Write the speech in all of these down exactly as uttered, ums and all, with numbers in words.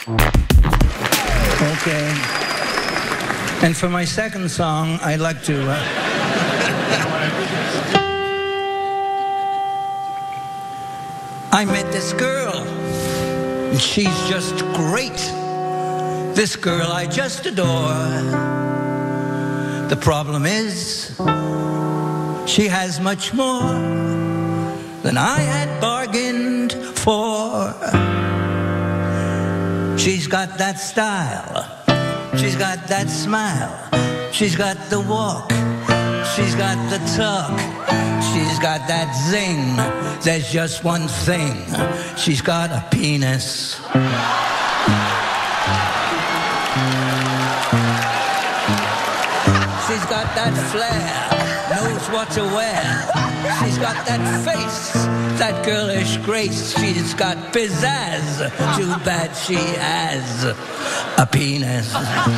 Okay. And for my second song, I'd like to... Uh, I met this girl, and she's just great. This girl I just adore. The problem is, she has much more than I had bargained for. She's got that style, she's got that smile, she's got the walk, she's got the talk, she's got that zing. There's just one thing, she's got a penis. She's got that flair, knows what to wear. She's got that face, that girlish grace. She's got pizzazz, too bad she has a penis.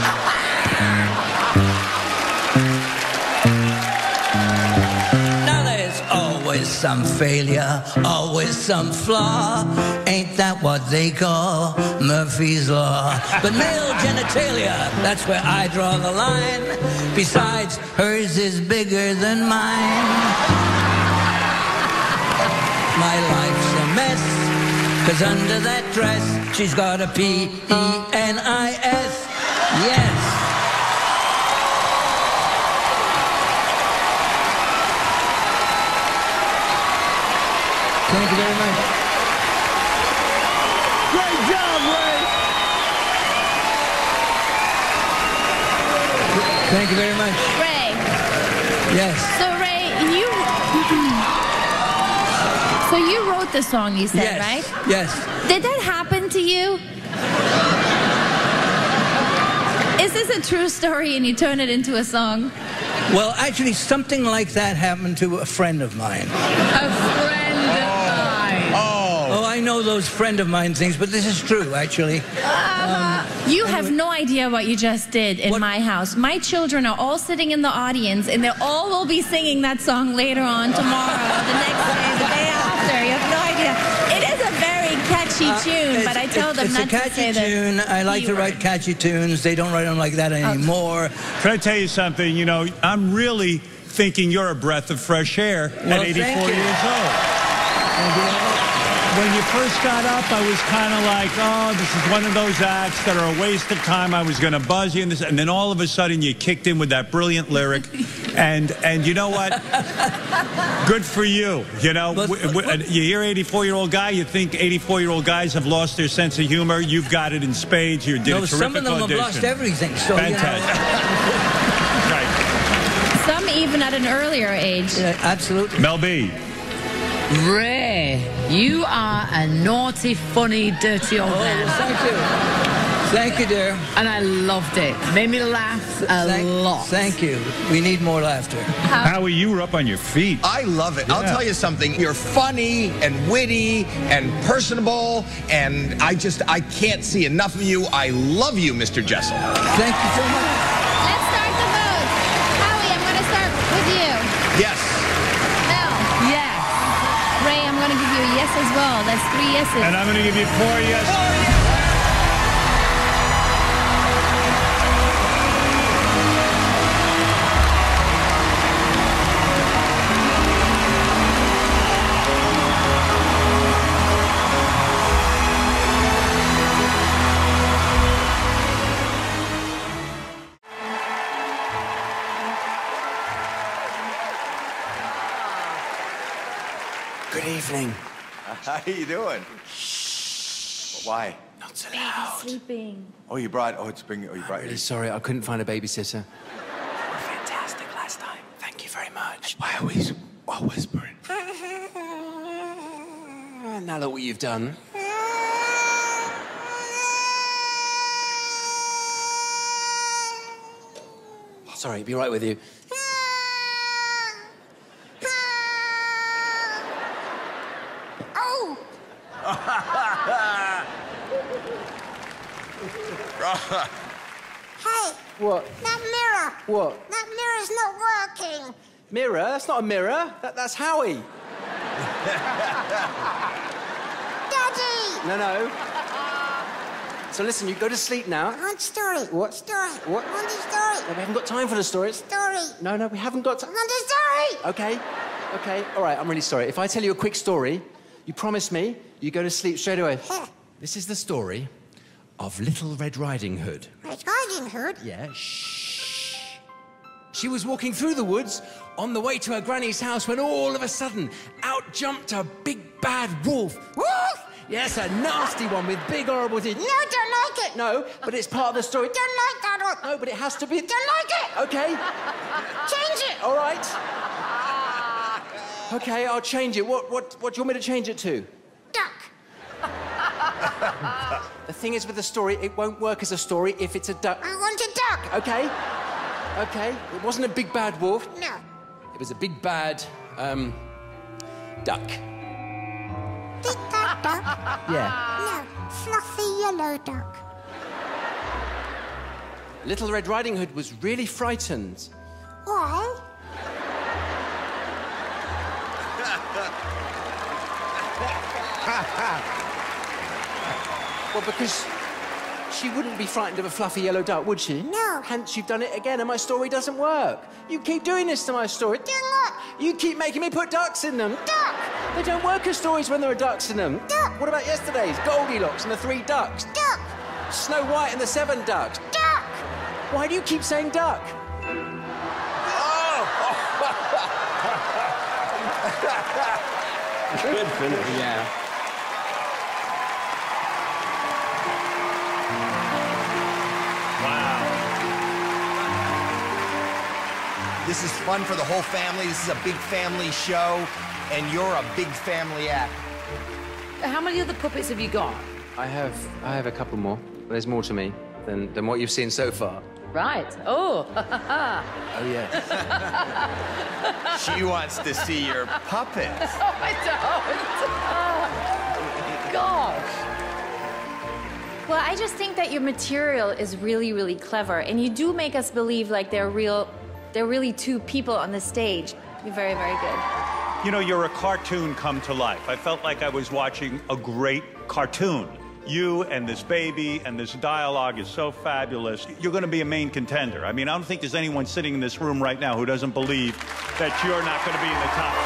Now there's always some failure, always some flaw. Ain't that what they call Murphy's Law? But male genitalia, that's where I draw the line. Besides, hers is bigger than mine. My life's a mess, 'cause under that dress, she's got a P E N I S. Yes. Thank you very much. Great job, Ray. Thank you very much. Ray. Yes. So, Ray, you... So you wrote the song, you said, Yes. right? Yes. Did that happen to you? Is this a true story and you turn it into a song? Well, actually, something like that happened to a friend of mine. A friend of mine. Oh, I know those friend of mine things, but this is true, actually. Uh, you have no idea what you just did in What? my house. My children are all sitting in the audience, and they all will be singing that song later on tomorrow, the next day, the day after. You have no idea. It is a very catchy tune, Uh, but I tell them it's not a to say catchy the tune. I like to write keyword. catchy tunes. They don't write them like that anymore. Can I tell you something? You know, I'm really thinking you're a breath of fresh air Well, at eighty-four thank you. years old. When you first got up, I was kind of like, oh, this is one of those acts that are a waste of time. I was going to buzz you, and, this, and then all of a sudden you kicked in with that brilliant lyric. And and you know what? Good for you. You know, But- w- w- you hear eighty-four-year-old guy, you think eighty-four-year-old guys have lost their sense of humor. You've got it in spades. You did No, a terrific some of them audition. have lost everything. So, Fantastic. Right. Some even at an earlier age. You know, yeah, absolutely. Mel B. Ray, you are a naughty, funny, dirty old Oh, man. well, thank you. Thank you, dear. And I loved it. Made me laugh a Thank, lot. Thank you. We need more laughter. Howie, you were up on your feet. I love it. I'll Yeah. tell you something. You're funny and witty and personable, and I just, I can't see enough of you. I love you, Mister Jessel. Thank you so much. Let's start the vote. Howie, I'm going to start with you. Yes. Mel. Yes. Ray, I'm going to give you a yes as well. That's three yeses. And I'm going to give you four yes. Good evening. How you doing? Shh. Why? Not so loud. Sleeping. Oh, you brought. Oh, it's bring. Oh, you brought. Really sorry, I couldn't find a babysitter. You were fantastic last time. Thank you very much. Why are we all whispering? Now look what you've done. Sorry, be right with you. Oh! Hey, What? that mirror. What? That mirror's not working. Mirror? That's not a mirror. That, that's Howie. Daddy! No, no. So listen, you go to sleep now. I want story. What? Story. What? I want a story. No, we haven't got time for the stories. Story. No, no, we haven't got I time. want a story. Okay, okay, all right, I'm really sorry. If I tell you a quick story, you promise me you go to sleep straight away. Yeah. This is the story of Little Red Riding Hood. Red Riding Hood. Yeah, shh. She was walking through the woods on the way to her granny's house when all of a sudden out jumped a big bad wolf. Wolf. Yes, a nasty one with big horrible teeth. No, don't like it. No, but it's part of the story. Don't like that one. No, but it has to be. Don't like it. Okay. Change it. All right. Okay, I'll change it. What, what, what do you want me to change it to? Duck. The thing is with the story, it won't work as a story if it's a duck. I want a duck. Okay. Okay. It wasn't a big bad wolf. No. It was a big bad, um, duck. Big bad duck. Yeah. No. Fluffy yellow duck. Little Red Riding Hood was really frightened. Why? Well, because she wouldn't be frightened of a fluffy yellow duck, would she? No. Hence, you've done it again, and my story doesn't work. You keep doing this to my story. Do what? You keep making me put ducks in them. Duck. They don't work as stories when there are ducks in them. Duck. What about yesterday's? Goldilocks and the three ducks. Duck. Snow White and the seven ducks. Duck. Why do you keep saying duck? Good finish. Yeah. Wow. This is fun for the whole family. This is a big family show, and you're a big family act. How many other puppets have you got? I have, I have a couple more. There's more to me than, than what you've seen so far. Right. Oh. Oh, yes. She wants to see your puppets. I don't. Gosh. Well, I just think that your material is really, really clever, and you do make us believe like they're real, they're really two people on the stage. You're very, very good. You know, you're a cartoon come to life. I felt like I was watching a great cartoon. You and this baby and this dialogue is so fabulous. You're going to be a main contender. I mean, I don't think there's anyone sitting in this room right now who doesn't believe that you're not going to be in the top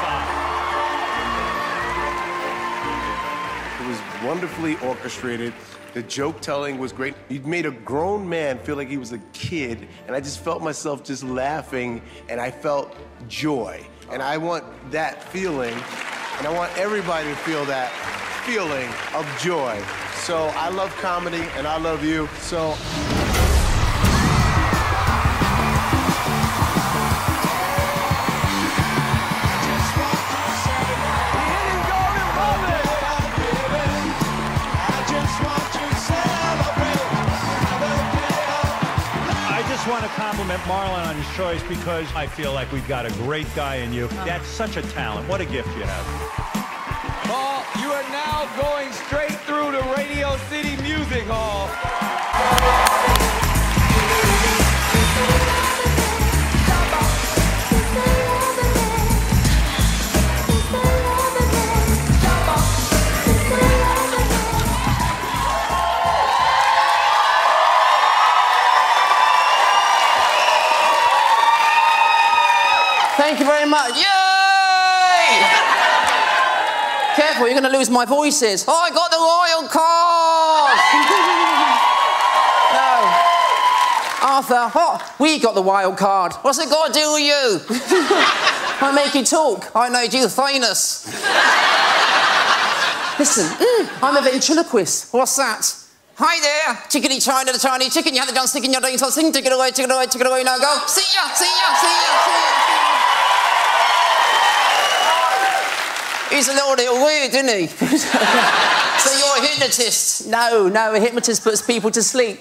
five. It was wonderfully orchestrated. The joke telling was great. You made a grown man feel like he was a kid, and I just felt myself just laughing, and I felt joy. And I want that feeling, and I want everybody to feel that feeling of joy. So I love comedy, and I love you. So. I just want to compliment Marlon on his choice because I feel like we've got a great guy in you. That's such a talent. What a gift you have. Paul, you are now going straight through to Radio City Music Hall. Thank you very much. Yay! Careful, you're going to lose my voices. Oh, I got the royal card! No. Arthur, oh, we got the wild card. What's it got to do with you? I make you talk. I made you famous. Listen, mm, I'm a ventriloquist. What's that? Hi there, chickadee China, the Chinese chicken. You had the gun sticking your doing something. Take it away, take it away, take it away. Now go. See ya, see ya, see ya, see ya. He's a little, little weird, isn't he? So you're a hypnotist? No, no, a hypnotist puts people to sleep.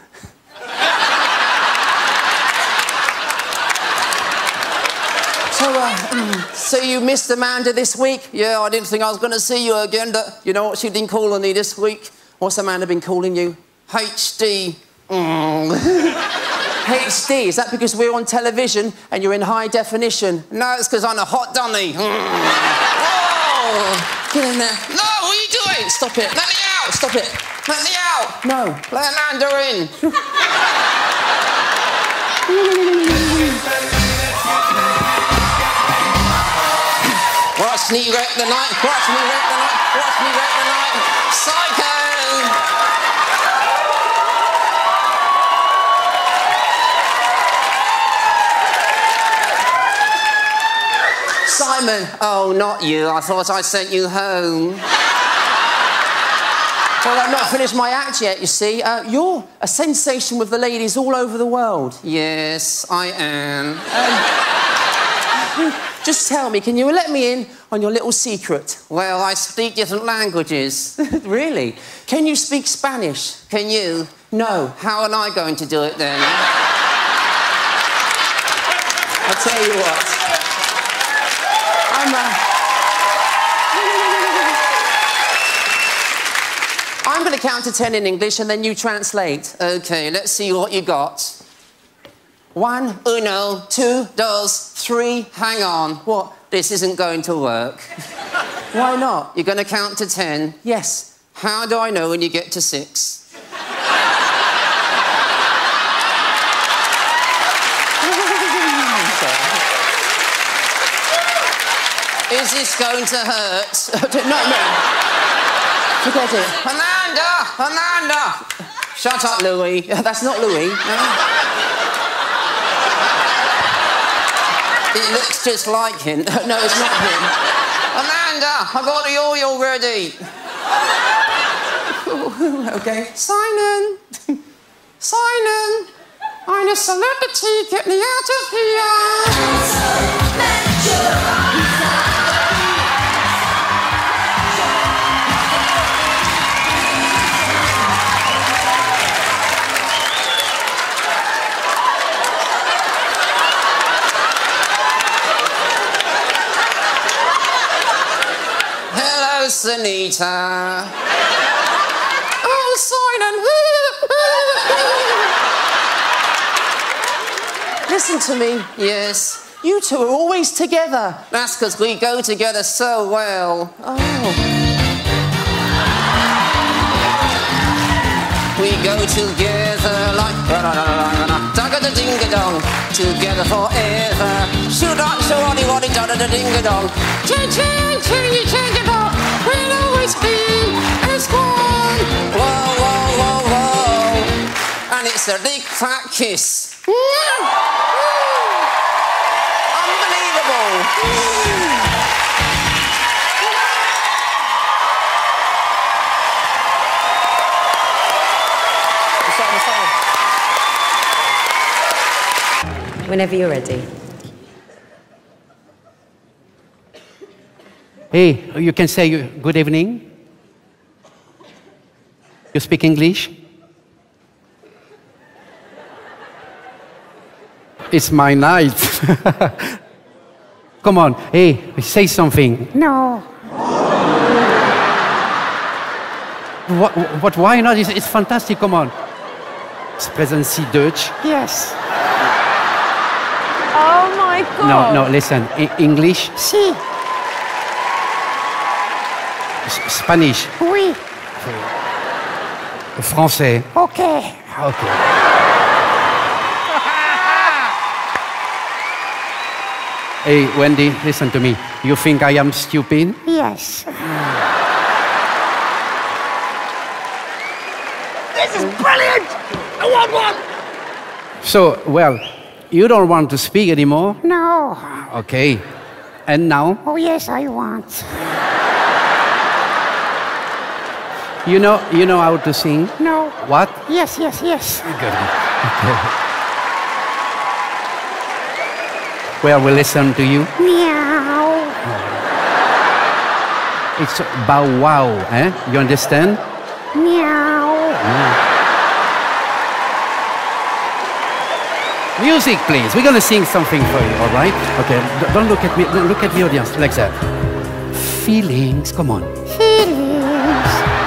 So, uh, so you missed Amanda this week? Yeah, I didn't think I was going to see you again, but you know what she didn't call on me this week? What's Amanda been calling you? H D. Mm. H D, is that because we're on television and you're in high definition? No, it's because I'm a hot dummy. Mm. Oh, get in there. No, what are you doing? Stop it. Let me out. Stop it. Let me out! No, let Amanda in. Watch me wreck the night, watch me wreck the night, watch me wreck the night. Psycho! Simon, oh, not you. I thought I sent you home. Well, I've not finished my act yet, you see. Uh, you're a sensation with the ladies all over the world. Yes, I am. Um, just tell me, can you let me in on your little secret? Well, I speak different languages. Really? Can you speak Spanish? Can you? No. How am I going to do it then? I'll tell you what. I'm, uh... I'm going to count to ten in English and then you translate. OK, let's see what you got. One, uno, two, dos, three, hang on. What? This isn't going to work. Why not? You're going to count to ten. Yes. How do I know when you get to six? Is this going to hurt? No, no. Forget it. Amanda! Amanda! Shut up, Louis. That's not Louis. No. It looks just like him. No, it's not him. Amanda, I got the oil ready. OK. Simon. Simon. I'm a celebrity. Get me out of here. Hello, Sunita. Oh, Simon. Listen to me. Yes. You two are always together. That's because we go together so well. Oh. We go together like da-da-da-ding-a-dong, together forever. Shoot-up, shoot-waddy-waddy, da-da-da-ding-a-dong. Ching-ching, ching-ching-ching-a-dong. We'll always be as one. Whoa, whoa, whoa, whoa. And it's a big fat kiss. Unbelievable. Whenever you're ready. Hey, you can say good evening. You speak English? It's my night. Come on, hey, say something. No. What, what, why not? It's, it's fantastic, come on. Sprechen Sie Deutsch? Yes. Oh my God. No, no, listen. I English? Si. S Spanish? Oui. Français? Okay. Okay. Hey, Wendy, listen to me. You think I am stupid? Yes. This is brilliant! I want one! So, well, you don't want to speak anymore? No. Okay. And now? Oh, yes, I want. You know, you know how to sing? No. What? Yes, yes, yes. Good. Okay. Well, we'll listen to you. Meow. It's bow wow, eh? You understand? Meow. Yeah. Music, please. We're gonna sing something for you, all right? Okay. D don't look at me. Don't look at the audience like that. Feelings. Come on. Feelings.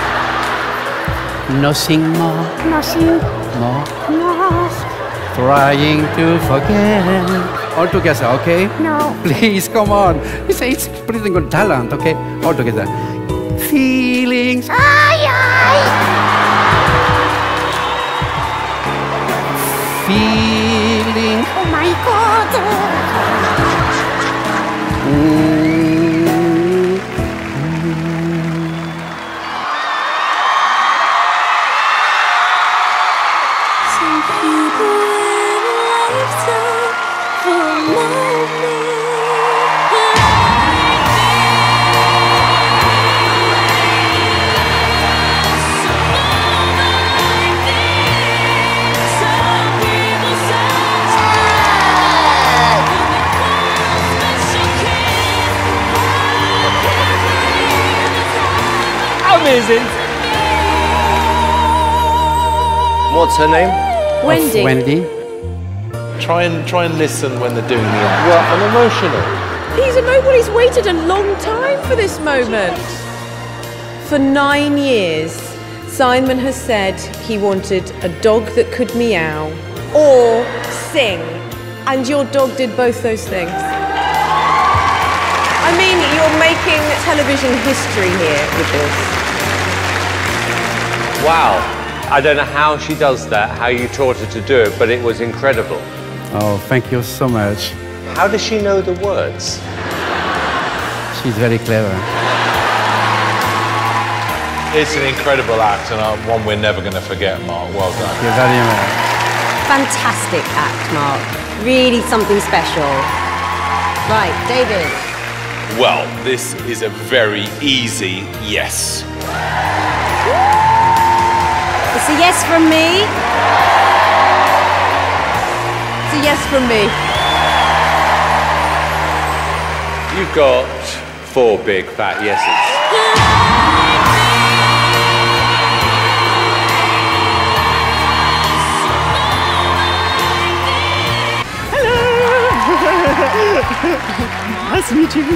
Nothing more. Nothing More. more. Trying to forget. All together, okay? No. Please, come on. It's, it's pretty good talent, okay? All together. Feelings. Ay, ay. feeling. Oh my God. Mm. Some people in a lifetime for a moment. Amazing. What's her name? Wendy. Of Wendy. Try and try and listen when they're doing the act. Well, I'm emotional. He's emo- well, he's waited a long time for this moment. For nine years, Simon has said he wanted a dog that could meow or sing, and your dog did both those things. I mean, you're making television history here with this. Wow. I don't know how she does that, how you taught her to do it, but it was incredible. Oh, thank you so much. How does she know the words? She's very clever. It's an incredible act and uh, one we're never going to forget, Mark. Well done. Thank you very much. Fantastic act, Mark. Really something special. Right, David. Well, this is a very easy yes. It's a yes from me. It's a yes from me. You've got four big fat yeses. Nice to meet you.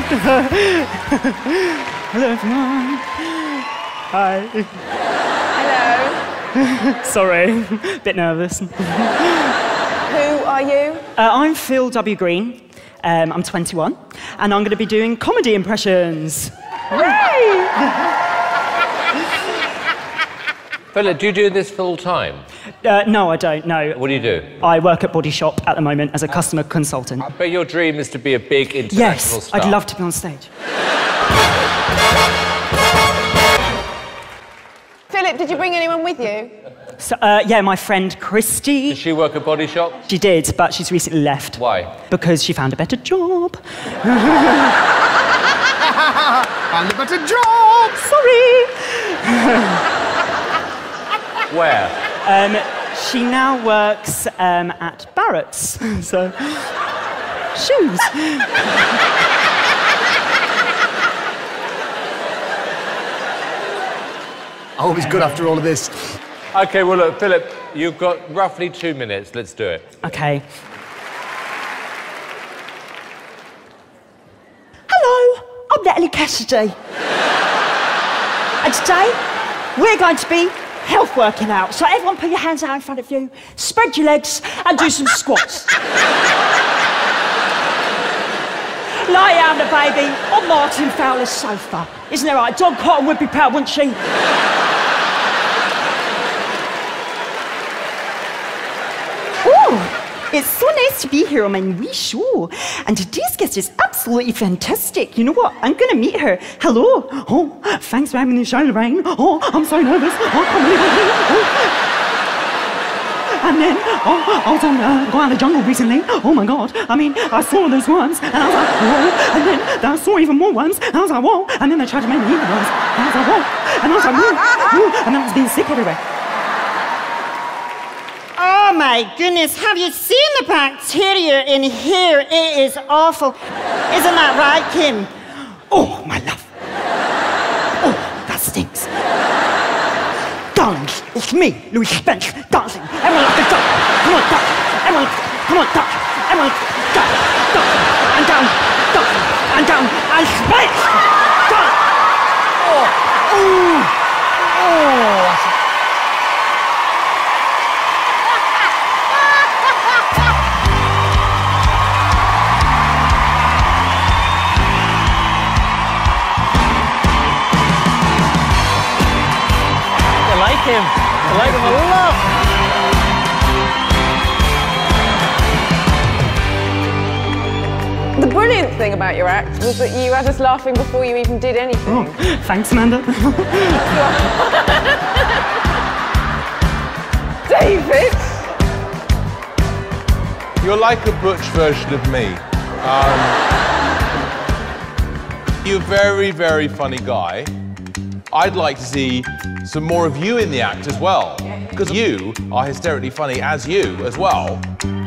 Hello, everyone. Hi. Hello. Sorry, bit nervous. Who are you? Uh, I'm Phil W. Green. Um, I'm twenty-one, and I'm going to be doing comedy impressions. Philip, do you do this full time? Uh, no, I don't, no. What do you do? I work at Body Shop at the moment as a customer consultant. I bet your dream is to be a big international yes, star. I'd love to be on stage. Philip, did you bring anyone with you? So, uh, yeah, my friend Christy. Does she work at Body Shop? She did, but she's recently left. Why? Because she found a better job. Found a better job! Sorry! Where? Um, she now works um, at Barrett's, so... shoes. Always good after all of this. OK, well, look, Philip, you've got roughly two minutes. Let's do it. OK. Hello, I'm Natalie Cassidy. And today, we're going to be health working out. So everyone put your hands out in front of you, spread your legs, and do some squats. Lie down the baby on Martin Fowler's sofa. Isn't that right? Dog Cotton would be proud, wouldn't she? Oh, it's so nice to be here on my wee show. And today's guest is absolutely fantastic. You know what? I'm going to meet her. Hello. Oh, thanks for having me, show, Lorraine. Oh, I'm so nervous. Oh, I can't believe it. Oh. And then, oh, I was on uh, Go Out of the Jungle recently. Oh my God. I mean, I saw those ones, and I was like, whoa. And then I saw even more ones, and I was like, whoa. And then they tried to make me eat the ones. And I was like, whoa. And I was like, whoa, whoa. And then I was being sick everywhere. Oh my goodness, have you seen the bacteria in here? It is awful. Isn't that right, Kim? Oh, my love. Oh, that stinks. Darlings, it's me, Louis Spence, dancing. Everyone look at duck. Come on, duck. Everyone look. Come on, duck. Everyone look. Duck. Duck. And down. Duck. And down. And Spence. Duck. Oh. Oh. Oh. I like him. I like him a lot. thing about your act was that you had us laughing before you even did anything. Oh, thanks, Amanda. David! You're like a butch version of me. Um, you're a very, very funny guy. I'd like to see some more of you in the act as well, because you are hysterically funny as you as well.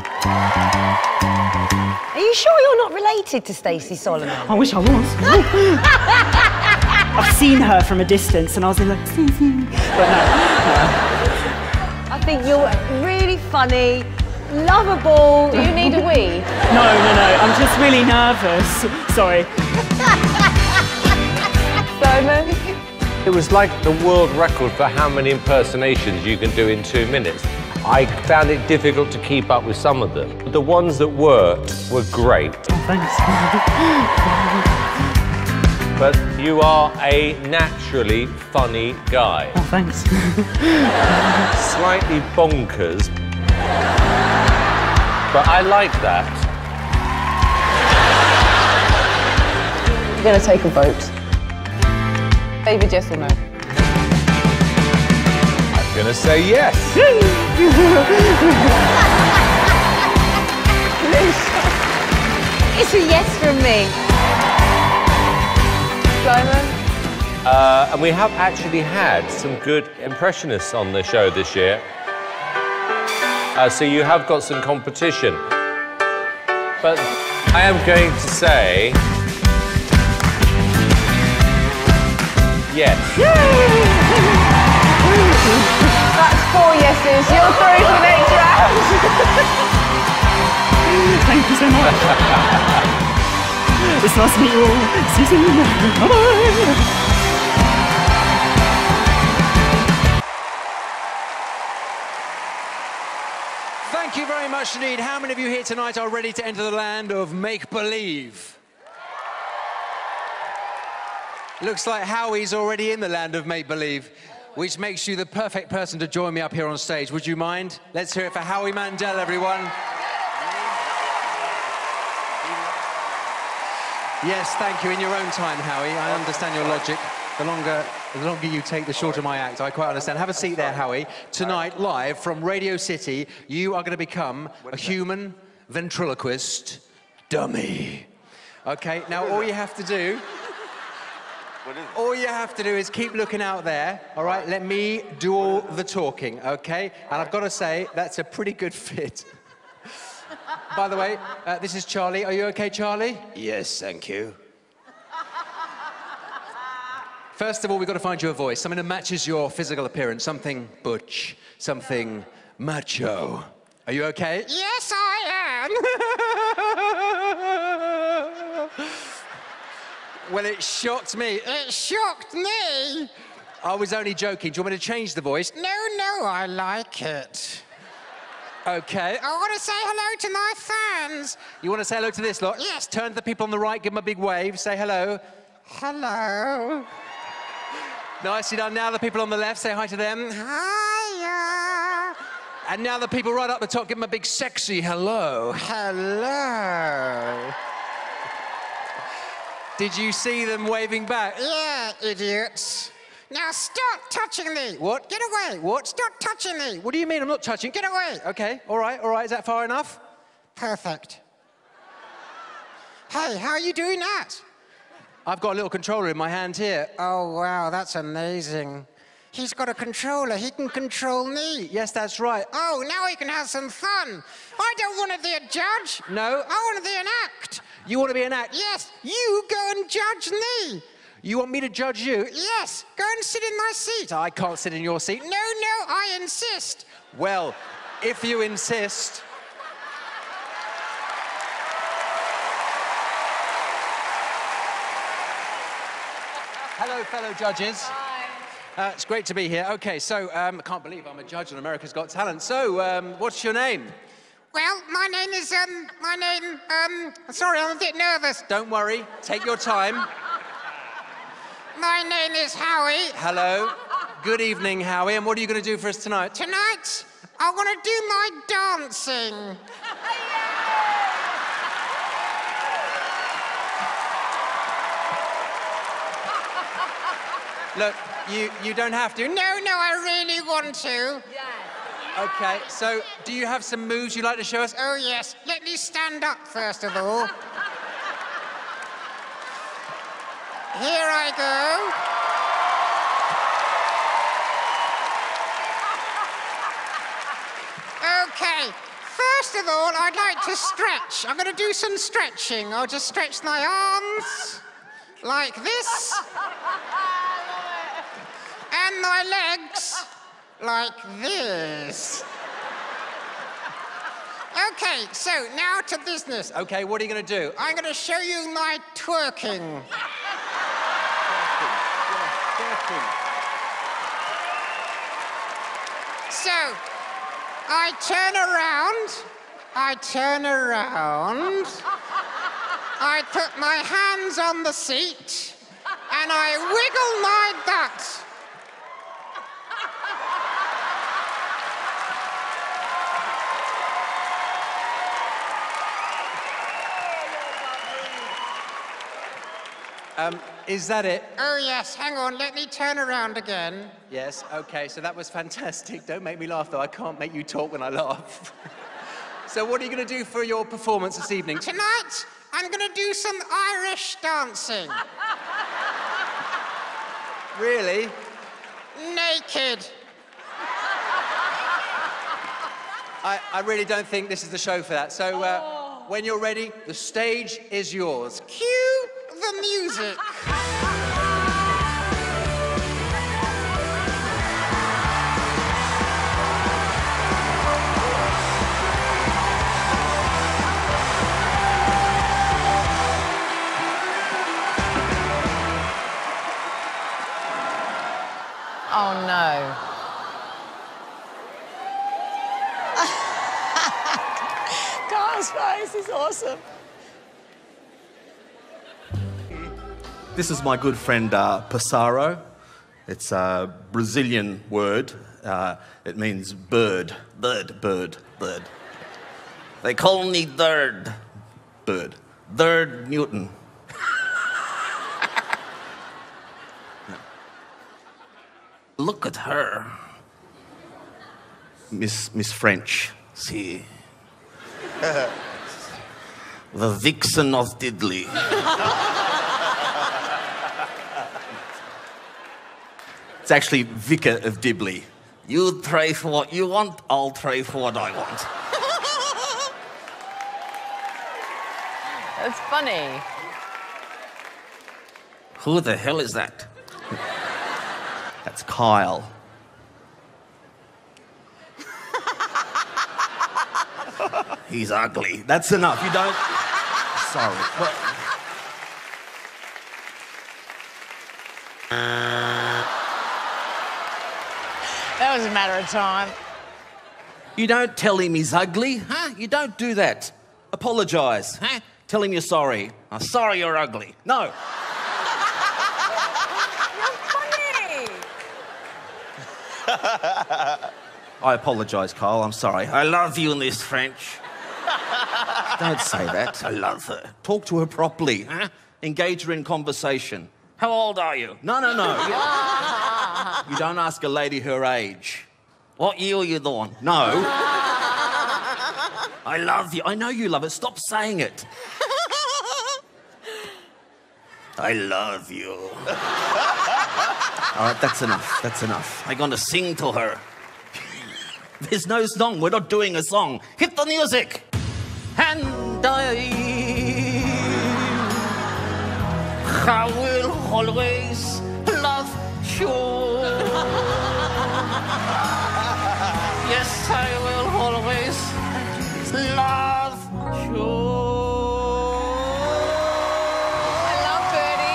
Are you sure you're not related to Stacey Solomon? I wish I was. I've seen her from a distance and I was like, Stacey. But no, no. I think you're really funny, lovable. Do you need a wee? No, no, no, I'm just really nervous. Sorry. Simon? It was like the world record for how many impersonations you can do in two minutes. I found it difficult to keep up with some of them. The ones that worked were great. Oh, thanks. But you are a naturally funny guy. Oh, thanks. Slightly bonkers. But I like that. We're going to take a vote. David, yes or no? I'm gonna say yes. It's a yes from me. Simon? Uh, and we have actually had some good impressionists on the show this year. Uh, so you have got some competition. But I am going to say... yes. That's four yeses. You're through to the next round. Thank you so much. It's nice to meet you all. See you soon. Bye-bye. Thank you very much indeed. How many of you here tonight are ready to enter the land of make-believe? Looks like Howie's already in the land of make-believe, which makes you the perfect person to join me up here on stage. Would you mind? Let's hear it for Howie Mandel, everyone. Yes, thank you. In your own time, Howie. I understand your logic. The longer, the longer you take, the shorter my act. I quite understand. Have a seat there, Howie. Tonight, live from Radio City, you are going to become a human ventriloquist dummy. Okay, now all you have to do... all you have to do is keep looking out there, all right? Let me do all the talking, okay? And I've got to say, that's a pretty good fit. By the way, uh, this is Charlie. Are you okay, Charlie? Yes, thank you. First of all, we've got to find you a voice, something that matches your physical appearance, something butch, something macho. Are you okay? Yes, I am. Well, it shocked me. It shocked me. I was only joking. Do you want me to change the voice? No, no, I like it. Okay. I want to say hello to my fans. You want to say hello to this lot? Yes. Turn to the people on the right, give them a big wave, say hello. Hello. Nicely done. Now the people on the left, say hi to them. Hiya. And now the people right up the top, give them a big sexy hello. Hello. Did you see them waving back? Yeah, idiots. Now stop touching me. What? Get away. What? Stop touching me. What do you mean I'm not touching? Get away. Okay, all right, all right. Is that far enough? Perfect. Hey, how are you doing that? I've got a little controller in my hand here. Oh, wow, that's amazing. He's got a controller. He can control me. Yes, that's right. Oh, now we can have some fun. I don't want to be a judge. No. I want to be an act. You want to be an act? Yes. You go and judge me. You want me to judge you? Yes. Go and sit in my seat. I can't sit in your seat. No, no, I insist. Well, if you insist... Hello, fellow judges. Hi. Uh, it's great to be here. Okay, so um, I can't believe I'm a judge on America's Got Talent. So, um, what's your name? Well, my name is, um, my name, um, sorry, I'm a bit nervous. Don't worry, take your time. My name is Howie. Hello. Good evening, Howie. And what are you going to do for us tonight? Tonight, I want to do my dancing. Look, you, you don't have to. No, no, I really want to. Okay, so do you have some moves you'd like to show us? Oh, yes. Let me stand up, first of all. Here I go. Okay. First of all, I'd like to stretch. I'm going to do some stretching. I'll just stretch my arms like this. And my legs like this. Okay, so now to business. Okay, what are you going to do? I'm going to show you my twerking. So, I turn around, I turn around, I put my hands on the seat, and I wiggle my butt. Um, is that it? Oh, yes. Hang on. Let me turn around again. Yes, okay, so that was fantastic. Don't make me laugh, though. I can't make you talk when I laugh. So what are you going to do for your performance this evening? Tonight, I'm going to do some Irish dancing. Really? Naked. I, I really don't think this is the show for that. So uh, when you're ready, the stage is yours. Cue the music. Oh, no. Carl's face is awesome. This is my good friend uh, Passaro. It's a Brazilian word. Uh, it means bird. Bird, bird, bird. They call me Third. Bird. Third Newton. Look at her. Miss Miss French. See. The vixen of Diddley. It's actually Vicar of Dibley. You pray for what you want, I'll pray for what I want. That's funny. Who the hell is that? That's Kyle. He's ugly. That's enough. You don't... Sorry. Well... That was a matter of time. You don't tell him he's ugly, huh? You don't do that. Apologise, huh? Tell him you're sorry. I'm sorry you're ugly. No. You're funny. I apologise, Kyle. I'm sorry. I love you, Miss French. Don't say that. I love her. Talk to her properly, huh? Engage her in conversation. How old are you? No, no, no. You don't ask a lady her age. What year are you born? No. I love you. I know you love it. Stop saying it. I love you. All right, that's enough. That's enough. I'm going to sing to her. There's no song. We're not doing a song. Hit the music. And I... I will always love you. Yes, I will always love you. I love Birdie.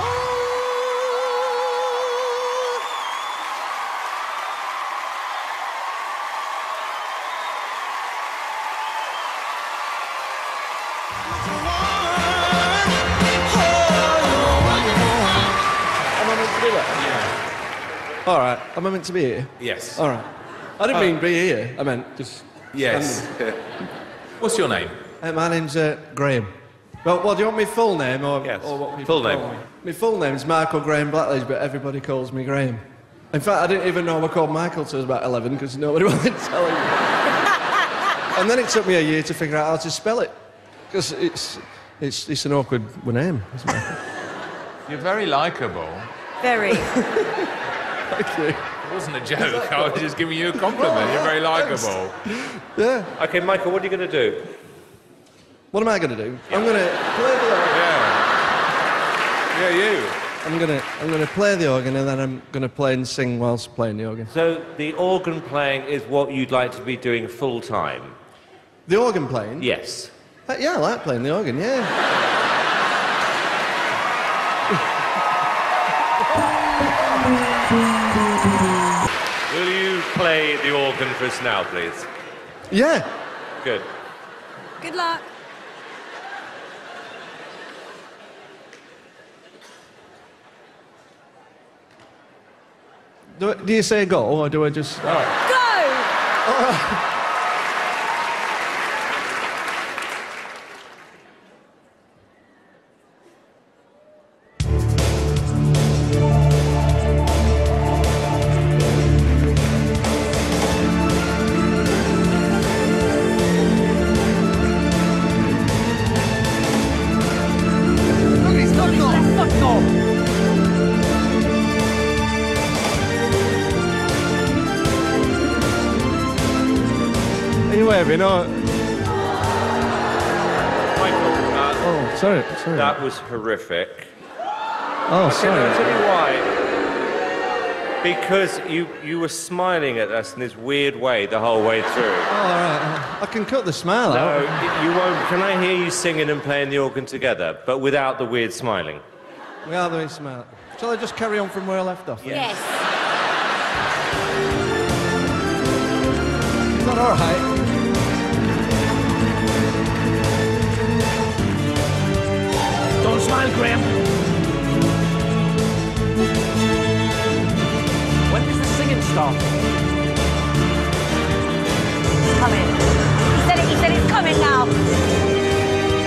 Am I meant to do that? Yeah. All right. Am I meant to be here? Yes. All right. I didn't Uh, mean be here. I meant just... Yes. standing. What's your name? Uh, my name's uh, Graham. Well, what, do you want my full name or, Yes. or what people Full name. call me? My full name's Michael Graham Blackledge, but everybody calls me Graham. In fact, I didn't even know I was called Michael till I was about eleven because nobody wanted telling me. And then it took me a year to figure out how to spell it because it's, it's, it's an awkward name, isn't it? You're very likeable. Very. Thank you. It wasn't a joke. I was just giving you a compliment. You're very likeable. Yeah. Okay, Michael, what are you going to do? What am I going to do? I'm going to play the organ. Yeah. Yeah, you. I'm going to I'm going to play the organ and then I'm going to play and sing whilst playing the organ. So the organ playing is what you'd like to be doing full time? The organ playing? Yes. Uh, yeah, I like playing the organ, yeah. Will you play the organ for us now, please? Yeah. Good. Good luck. Do, I- do you say go or do I just... All right. Go! All right. Are you waving or... Michael, uh, Oh, sorry, sorry. that was horrific. Oh, Okay, sorry. no, I'll tell you why. Because you, you were smiling at us in this weird way the whole way through. Oh, all right. I can cut the smile No, out. y- you won't. Can I hear you singing and playing the organ together, but without the weird smiling? We are doing smile. Shall I just carry on from where I left off? Yes. Is that all right? Don't smile, Graham. When does the singing start? It's coming. He said it, he said it's coming now.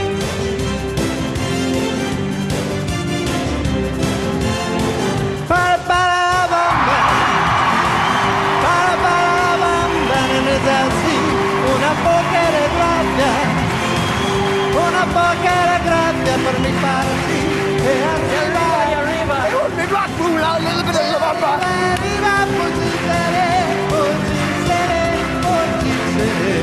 Una poca de gracia, una poca de gracia por mi parte. Arriba, arriba. Me va a acumular a little bit of love. Arriba, por ti seré, por ti seré, por ti seré.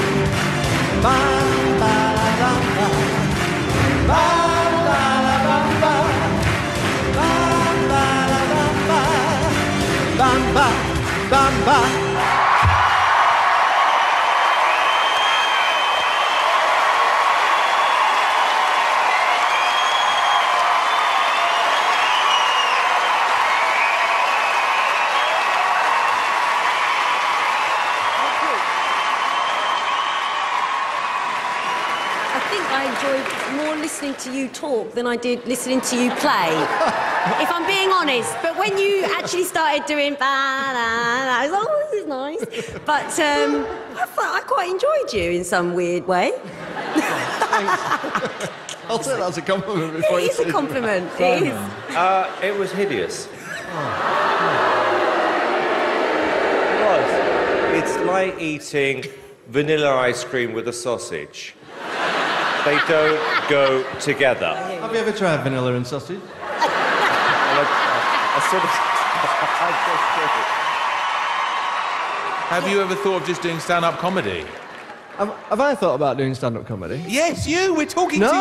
Bam, ba, la, bam, ba. Bam, ba, la, bam, ba. Bam, ba, la, bam, ba. Bam, ba, bam, ba. I think I enjoyed more listening to you talk than I did listening to you play. If I'm being honest. But when you actually started doing ba da da, I was like, oh, this is nice. But um, I thought I quite enjoyed you in some weird way. I'll take that as a compliment before It you is a say compliment. that. It is. Uh, it was hideous. It was. It's like eating vanilla ice cream with a sausage. They don't go together. Have you ever tried vanilla and sausage? I sort of... Have you ever thought of just doing stand-up comedy? Have, have I thought about doing stand-up comedy? Yes, you. We're talking No,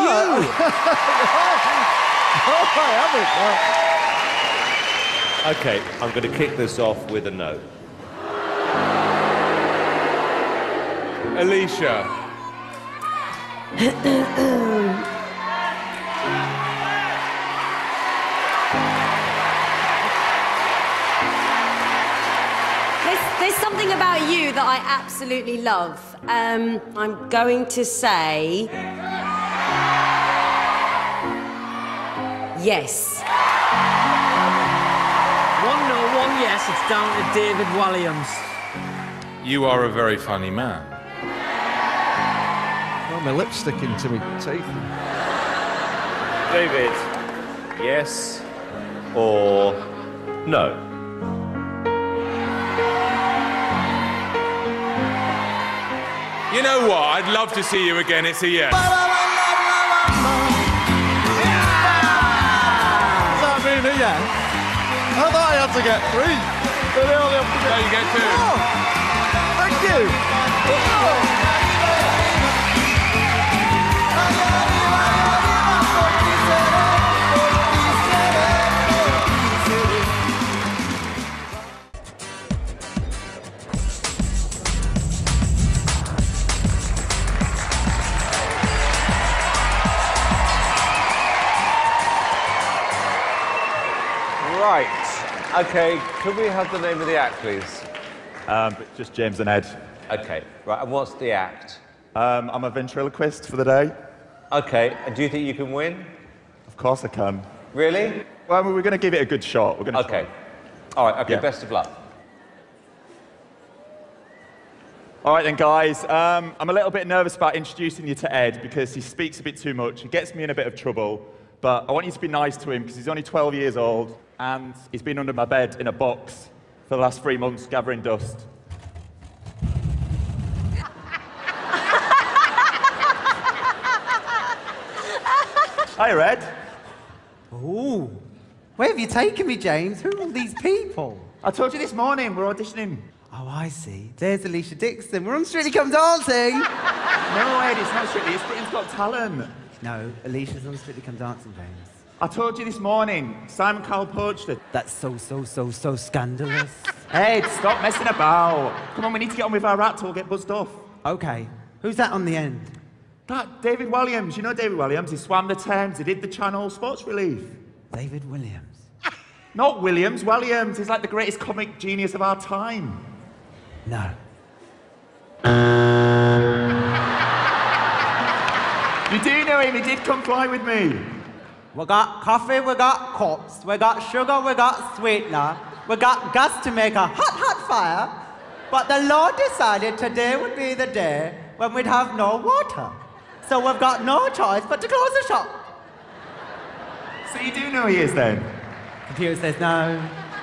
to you. Oh, I haven't. Okay, I'm going to kick this off with a no. Alicia. There's, there's something about you that I absolutely love. Um, I'm going to say... Yes. One no, one yes. It's down to David Walliams. You are a very funny man. Oh, my lip's sticking to me teeth. David, yes or no? You know what? I'd love to see you again. It's a yes. Does that mean a yes? I thought I had to get three. But I only have to get... No, you get two. Oh, thank you. Oh. Right. Okay, could we have the name of the act, please? Um, just James and Ed. Okay, right, and what's the act? Um, I'm a ventriloquist for the day. Okay, and do you think you can win? Of course I can. Really? Well, we're going to give it a good shot. We're going to Okay. All right, okay, Yeah. best of luck. All right then, guys. Um, I'm a little bit nervous about introducing you to Ed because he speaks a bit too much. He gets me in a bit of trouble. But I want you to be nice to him because he's only twelve years old and he's been under my bed in a box for the last three months gathering dust. Hi, Ed. Ooh. Where have you taken me, James? Who are all these people? I told you this morning, we're auditioning. Oh, I see. There's Alicia Dixon. We're on Strictly Come Dancing. No, Ed, it's not Strictly. It's Britain's Got Talent. No, Alicia's on Strictly Come Dancing, James. I told you this morning, Simon Cowell poached her. That's so, so, so, so scandalous. Ed, stop messing about. Come on, we need to get on with our act or we'll get buzzed off. Okay. Who's that on the end? That, David Williams. You know David Williams? He swam the Thames. He did the Channel Sports Relief. David Williams? Not Williams, Williams. He's like the greatest comic genius of our time. No. You do know him. He did come fly with me. We got coffee, we got cups, we got sugar, we got sweetener, we got gas to make a hot, hot fire. But the Lord decided today would be the day when we'd have no water. So we've got no choice but to close the shop. So you do know he is then? Computer says no.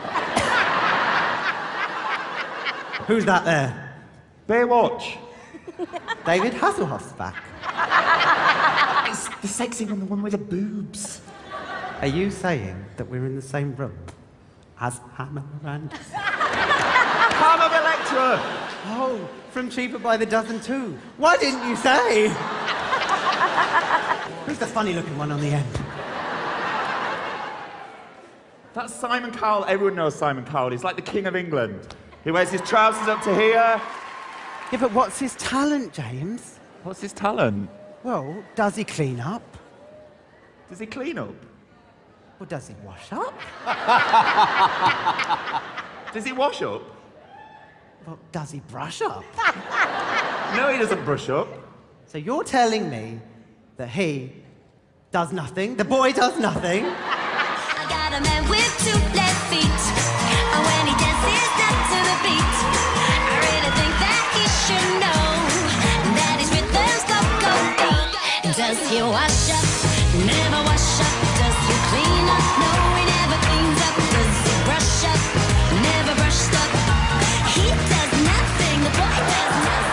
Who's that there? Baywatch. David Hasselhoff's back. It's the sexy one, the one with the boobs. Are you saying that we're in the same room as Hammer and... Hammer Electra! Oh, from Cheaper by the Dozen too. Why didn't you say? Who's the funny-looking one on the end? That's Simon Cowell. Everyone knows Simon Cowell. He's like the King of England. He wears his trousers up to here. Yeah, but what's his talent, James? What's his talent? Well, does he clean up? Does he clean up? Or does he wash up? Does he wash up? Well, does he brush up? No, he doesn't brush up. So you're telling me that he does nothing, the boy does nothing? I got a man with two left feet, and when he dances not to the beat, I really think that he should know that his rhythms go, go, go. Does he wash up? Never wash up. Does he clean up? No, he never cleans up. Does he brush up? Never brushed up. He does nothing. The boy does nothing.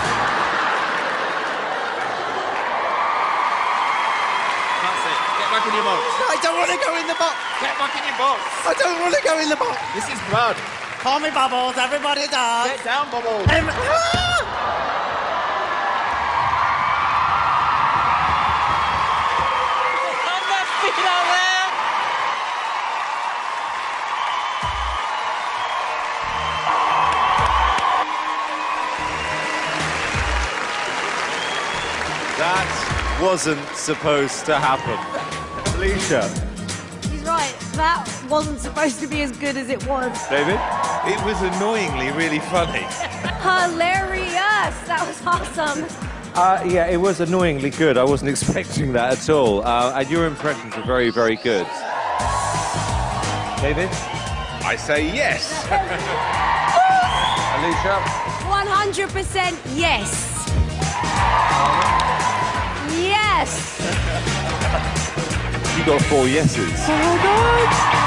That's it. Get back in your box. I don't want to go in the box. Get back in your box. I don't want to go in the box. This is blood. Call me Bubbles, everybody does. Get down, Bubbles. Um, ah! That wasn't supposed to happen. Alicia. He's right. That wasn't supposed to be as good as it was. David? It was annoyingly really funny. Hilarious. That was awesome. Uh, yeah, it was annoyingly good. I wasn't expecting that at all. Uh, and your impressions were very, very good. David? I say yes. Alicia? one hundred percent yes. Yes. You got four yeses. Oh, God.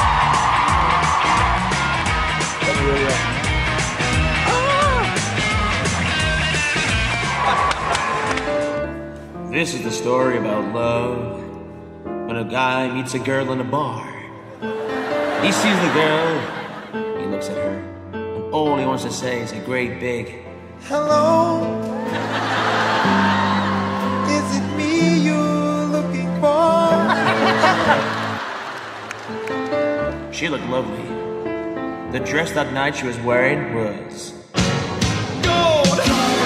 This is the story about love. When a guy meets a girl in a bar. He sees the girl, he looks at her, and all he wants to say is a great big Hello. Is it me you're looking for? She looked lovely. The dress that night she was wearing was... gold!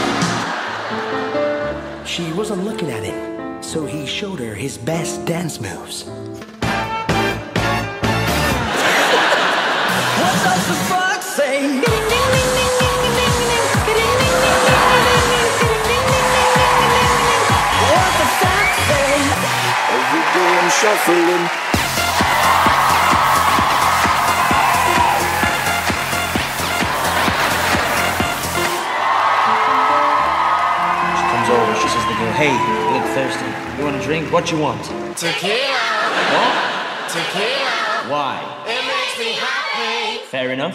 She wasn't looking at him, so he showed her his best dance moves. What does the fuck say? What the fuck say? Every day I'm shuffling. She comes over, she says to the girl, hey, you look thirsty. You want a drink? What you want? Tequila. What? Tequila. Why? It makes me happy. Fair enough.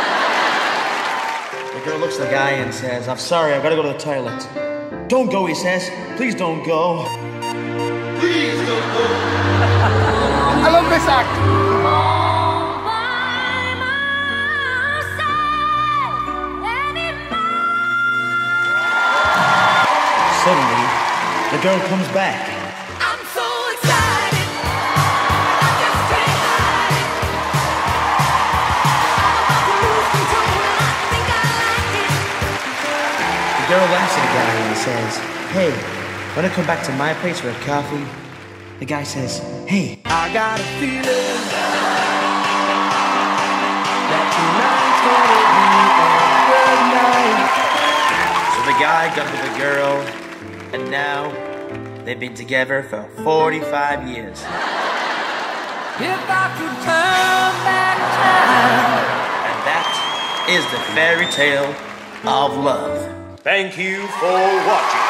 The girl looks at the guy and says, I'm sorry, I've got to go to the toilet. Don't go, he says. Please don't go. Please don't go. I love this act. Suddenly, the girl comes back. I'm so excited. The girl laughs at the guy and says, hey, wanna come back to my place for a coffee? The guy says, hey. I got a feeling that tonight's gonna be a good night. So the guy got with the girl, and now they've been together for forty-five years. If I could turn back time. And that is the fairy tale of love. Thank you for watching.